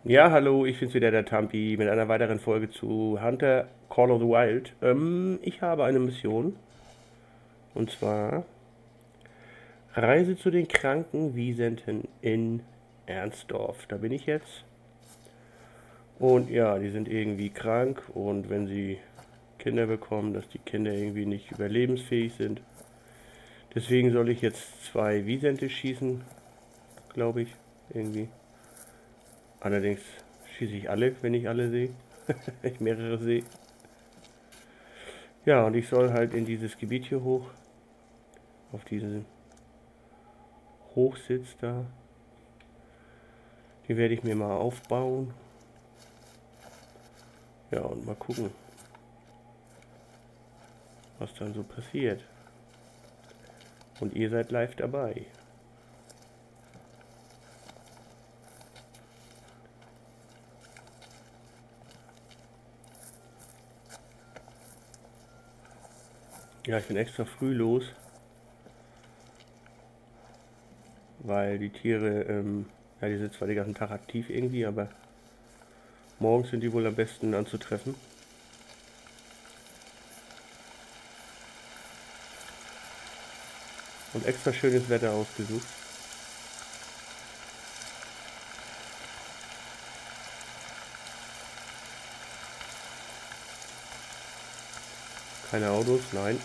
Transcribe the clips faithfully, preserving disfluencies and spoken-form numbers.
Ja, hallo, ich bin's wieder, der Tampi, mit einer weiteren Folge zu Hunter Call of the Wild. Ähm, ich habe eine Mission, und zwar Reise zu den kranken Wiesenten in Ernstdorf. Da bin ich jetzt. Und ja, die sind irgendwie krank und wenn sie Kinder bekommen, dass die Kinder irgendwie nicht überlebensfähig sind. Deswegen soll ich jetzt zwei Wiesente schießen, glaube ich, irgendwie. Allerdings schieße ich alle, wenn ich alle sehe. Wenn ich mehrere sehe. Ja, und ich soll halt in dieses Gebiet hier hoch, auf diesen Hochsitz da. Die werde ich mir mal aufbauen. Ja, und mal gucken, was dann so passiert. Und ihr seid live dabei. Ja, ich bin extra früh los, weil die Tiere, ähm, ja, die sind zwar den ganzen Tag aktiv irgendwie, aber morgens sind die wohl am besten anzutreffen. Und extra schönes Wetter ausgesucht. Keine Autos, nein.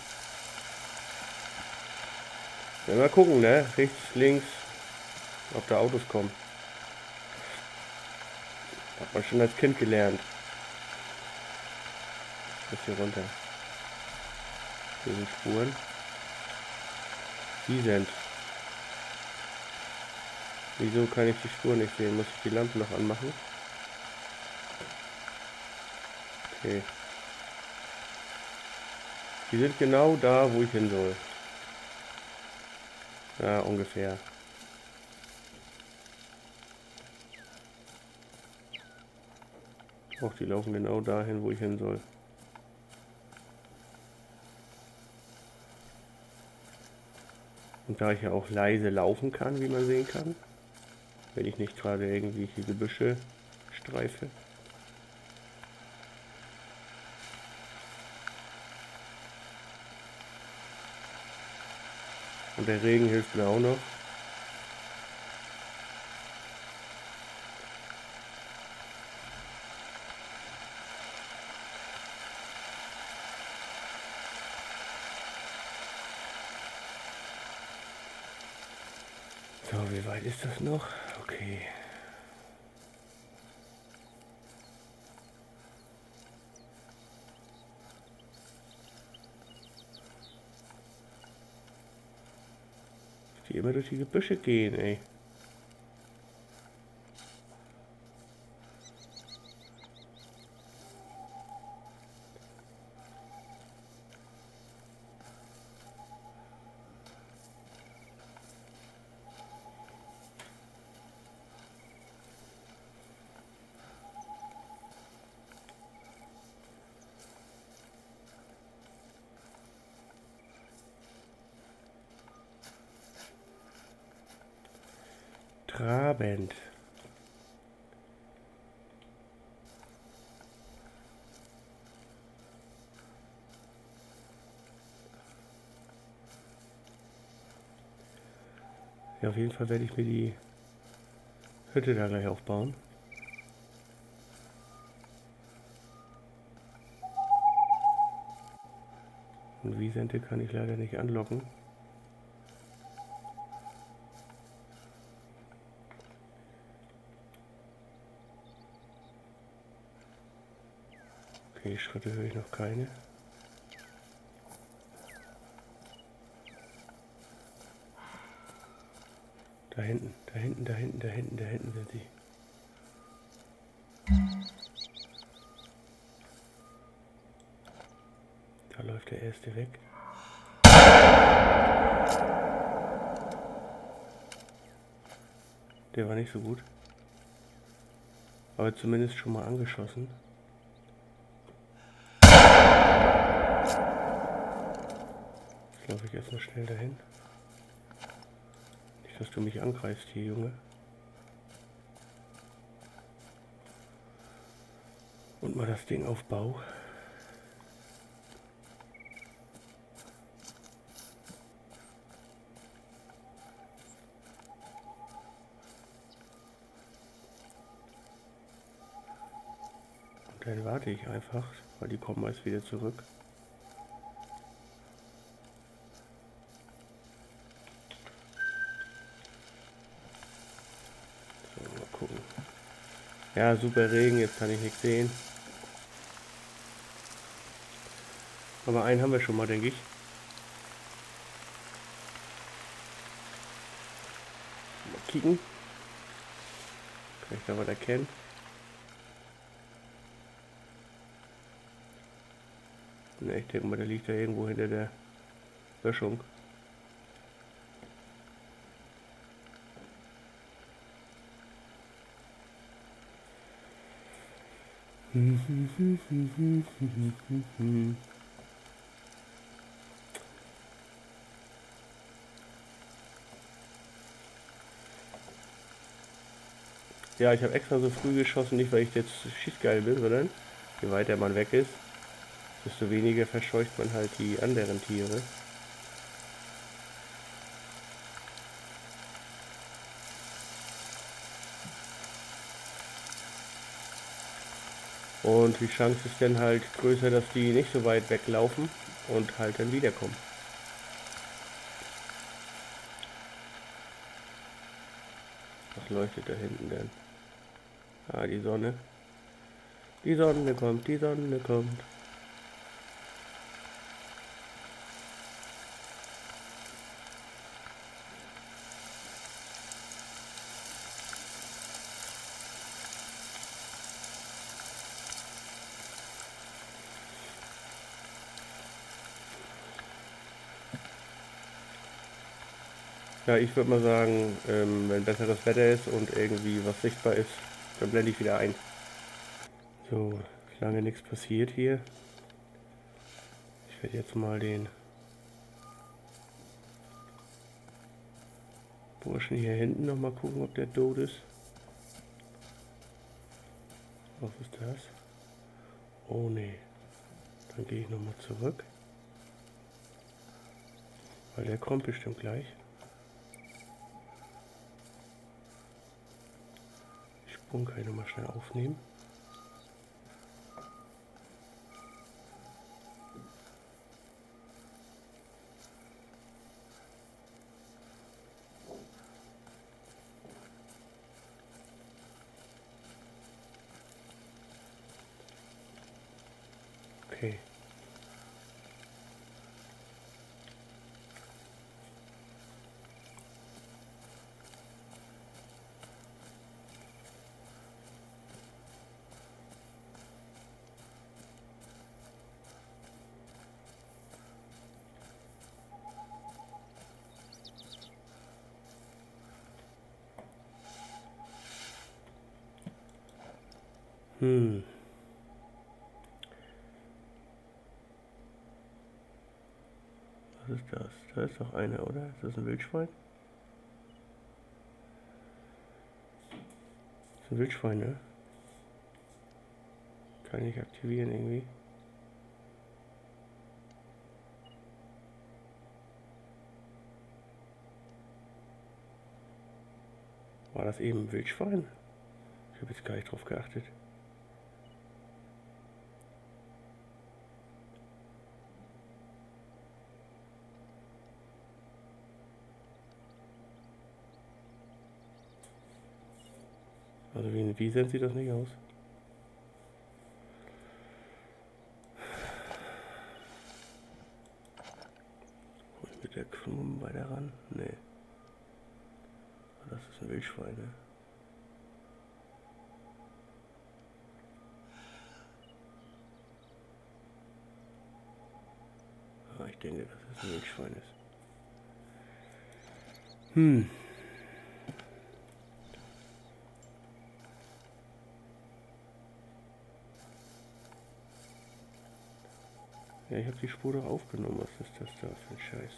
Ja, mal gucken, ne? Rechts, links, ob da Autos kommen. Hat man schon als Kind gelernt. Ich muss hier runter. Hier sind Spuren. Die sind. Wieso kann ich die Spur nicht sehen? Muss ich die Lampe noch anmachen? Okay. Die sind genau da, wo ich hin soll. Ja, ungefähr. Auch die laufen genau dahin, wo ich hin soll. Und da ich ja auch leise laufen kann, wie man sehen kann, wenn ich nicht gerade irgendwelche Gebüsche streife. Und der Regen hilft mir auch noch. So, wie weit ist das noch? Okay. Die immer durch die Gebüsche gehen, ey. Trabend. Ja, auf jeden Fall werde ich mir die Hütte da gleich aufbauen. Und Wiesente kann ich leider nicht anlocken. Okay, Schritte höre ich noch keine. Da hinten, da hinten, da hinten, da hinten, da hinten sind sie. Da läuft der erste weg. Der war nicht so gut. Aber zumindest schon mal angeschossen. Jetzt laufe ich erstmal schnell dahin. Nicht, dass du mich angreifst hier, Junge. Und mal das Ding auf Bau. Und dann warte ich einfach, weil die kommen meist wieder zurück. So, mal gucken. Ja, super Regen, jetzt kann ich nichts sehen. Aber einen haben wir schon mal, denke ich. Mal kicken. Kann ich da was erkennen? Ne, ich denke mal, der liegt da irgendwo hinter der Böschung. Ja, ich habe extra so früh geschossen, nicht weil ich jetzt schießgeil bin, sondern je weiter man weg ist, desto weniger verscheucht man halt die anderen Tiere. Und die Chance ist dann halt größer, dass die nicht so weit weglaufen und halt dann wiederkommen. Was leuchtet da hinten denn? Ah, die Sonne. Die Sonne kommt, die Sonne kommt. Ja, ich würde mal sagen, ähm, wenn besseres Wetter ist und irgendwie was sichtbar ist, dann blende ich wieder ein. So, lange nichts passiert hier. Ich werde jetzt mal den Burschen hier hinten noch mal gucken, ob der tot ist. Was ist das? Oh ne. Dann gehe ich noch mal zurück. Weil der kommt bestimmt gleich. Die Sprung kann ich noch mal schnell aufnehmen. Okay. Hm. Was ist das? Da ist doch einer, oder? Ist das ein Wildschwein? Das ist ein Wildschwein, ne? Kann ich nicht aktivieren irgendwie. War das eben ein Wildschwein? Ich habe jetzt gar nicht drauf geachtet. Also wie ein Wiesent sieht das nicht aus. Hol ich mit der Krumm weiter ran? Nee. Das ist ein Wildschwein, ne? Ah, ich denke, dass es ein Wildschwein ist. Hm. Ja, ich habe die Spur doch aufgenommen. Was ist das da für ein Scheiß?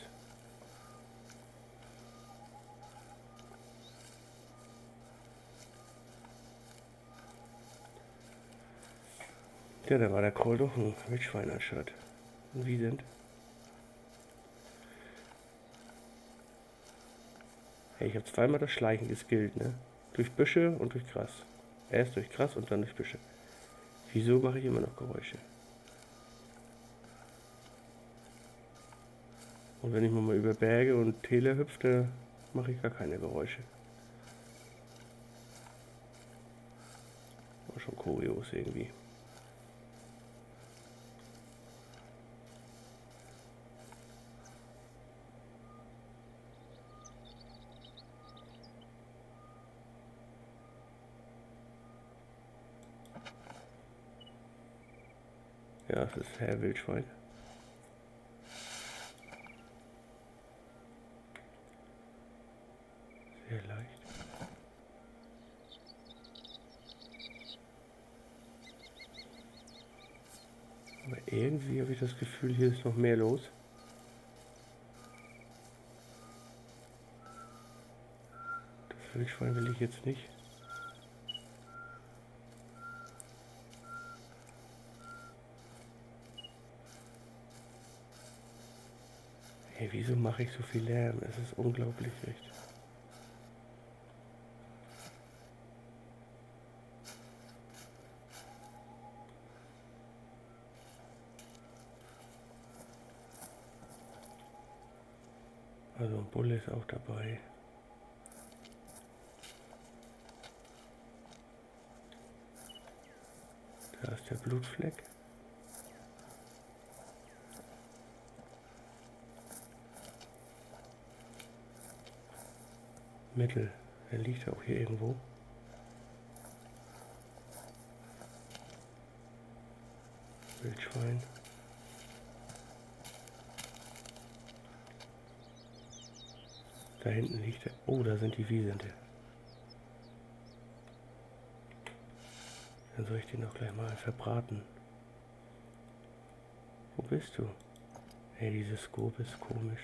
Ja, da war der Call doch ein Wildschwein anstatt. Und wie sind? Hey, ich habe zweimal das Schleichen geskillt, ne? Durch Büsche und durch Gras. Erst durch Gras und dann durch Büsche. Wieso mache ich immer noch Geräusche? Und wenn ich mal über Berge und Täler hüpfte, mache ich gar keine Geräusche. War schon kurios irgendwie. Ja, das ist Herr Wildschwein. Sehr leicht. Aber irgendwie habe ich das Gefühl, hier ist noch mehr los. Das Wildschwein will ich jetzt nicht. Hey, wieso mache ich so viel Lärm? Es ist unglaublich, echt. Also ein Bulle ist auch dabei. Da ist der Blutfleck. Mittel. Der liegt auch hier irgendwo. Wildschwein. Da hinten liegt er. Oh, da sind die Wiesente. Dann soll ich den noch gleich mal verbraten. Wo bist du? Hey, diese Scope ist komisch.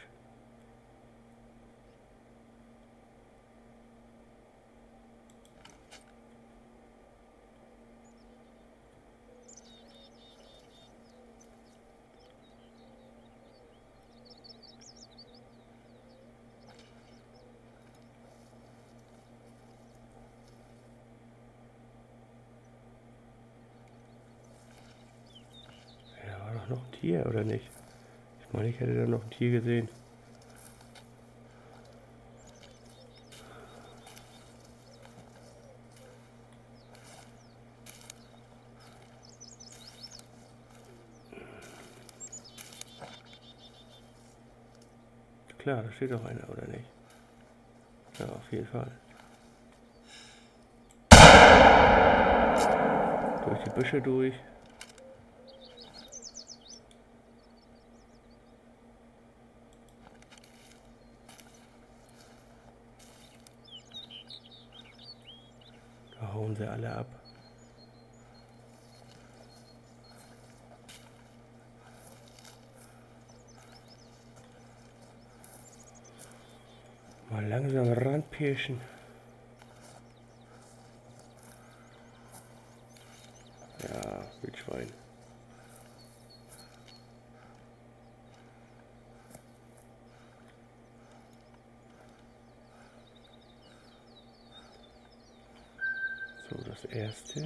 Noch ein Tier, oder nicht? Ich meine, ich hätte da noch ein Tier gesehen. Klar, da steht doch einer, oder nicht? Ja, auf jeden Fall. Durch die Büsche durch. Da hauen sie alle ab. Mal langsam ranpirschen. Ja, Wildschwein. So, das erste.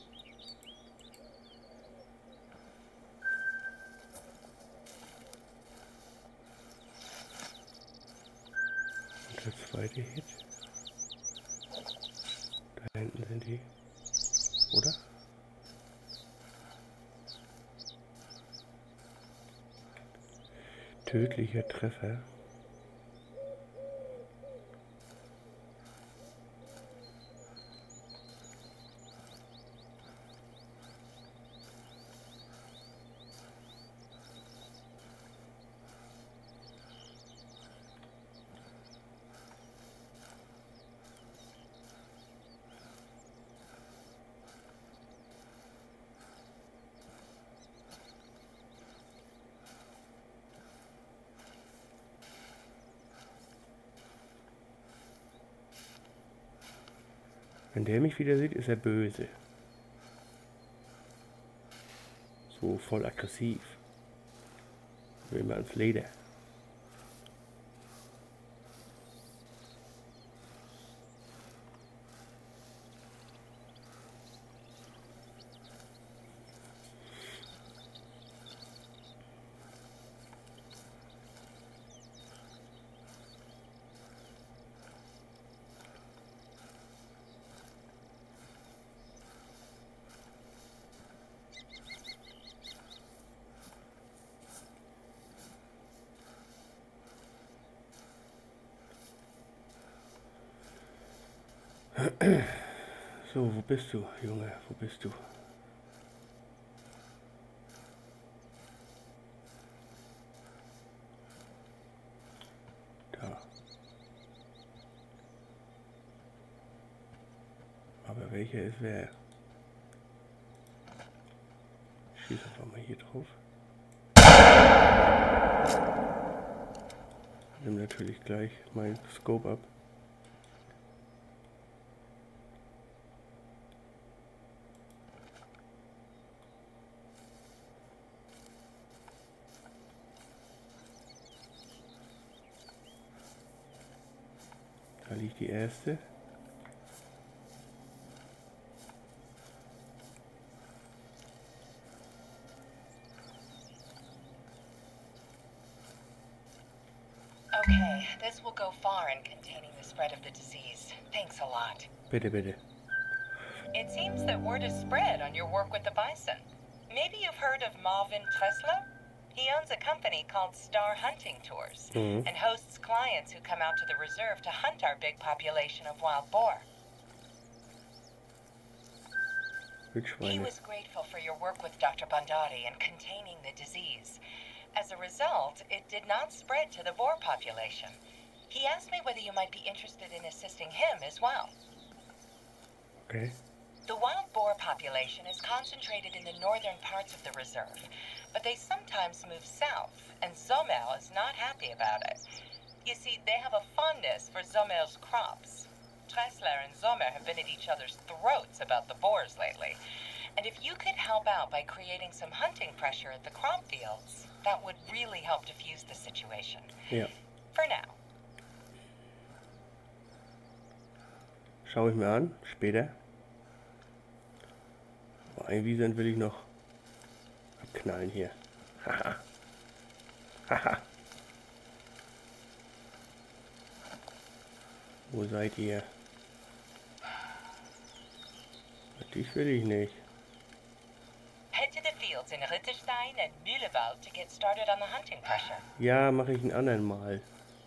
Und der zweite Hit. Da hinten sind die. Oder? Tödlicher Treffer. Wenn der mich wieder sieht, ist er böse. So voll aggressiv. Will mal ans Leder. So, wo bist du, Junge? Wo bist du? Da. Aber welcher ist wer? Schieß einfach mal hier drauf. Nimm natürlich gleich mein Scope ab. Da liegt die erste. Okay, this will go far in containing the spread of the disease. Thanks a lot. Bitte, bitte. It seems that word has spread on your work with the bison. Maybe you've heard of Marvin Tressler? He owns a company called Star Hunting Tours Mhm. and hosts clients who come out to the reserve to hunt our big population of wild boar. He Wildschweine. was grateful for your work with Doctor Bondari in containing the disease. As a result, it did not spread to the boar population. He asked me whether you might be interested in assisting him as well. Okay. The wild boar population is concentrated in the northern parts of the reserve, but they sometimes move south, and Zomel is not happy about it. You see, they have a fondness for Zomel's crops. Tressler and Zomer have been at each other's throats about the boars lately. And if you could help out by creating some hunting pressure at the crop fields, that would really help diffuse the situation. Ja. For now. Schaue ich mir an. Später. Aber ein Wiesent will ich noch abknallen hier. Haha. Haha. Wo seid ihr? Dich will ich nicht. Head to the fields in Ritterstein and Mühlewald to get started on the hunting pressure. Ja, mache ich ein anderen Mal.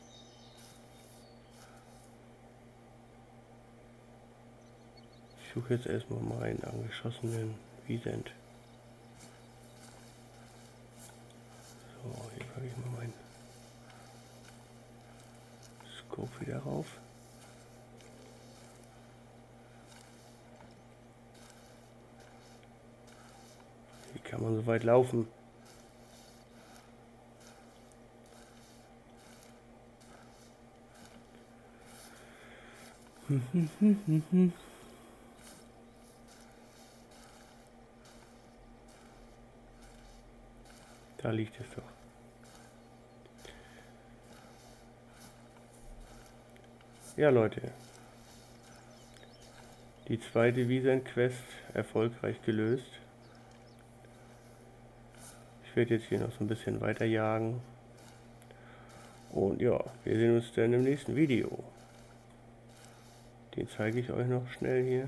Ich suche jetzt erstmal meinen angeschossenen Wiesent. So, hier packe ich mal meinen Scope wieder rauf. Wie kann man so weit laufen? Da liegt es doch. Ja, Leute. Die zweite Wiesent-Quest erfolgreich gelöst. Ich werde jetzt hier noch so ein bisschen weiter jagen. Und ja, wir sehen uns dann im nächsten Video. Den zeige ich euch noch schnell hier.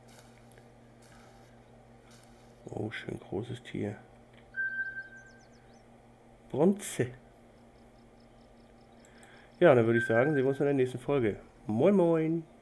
Oh, schön großes Tier. Bronze. Ja, dann würde ich sagen, sehen wir uns in der nächsten Folge. Moin, moin.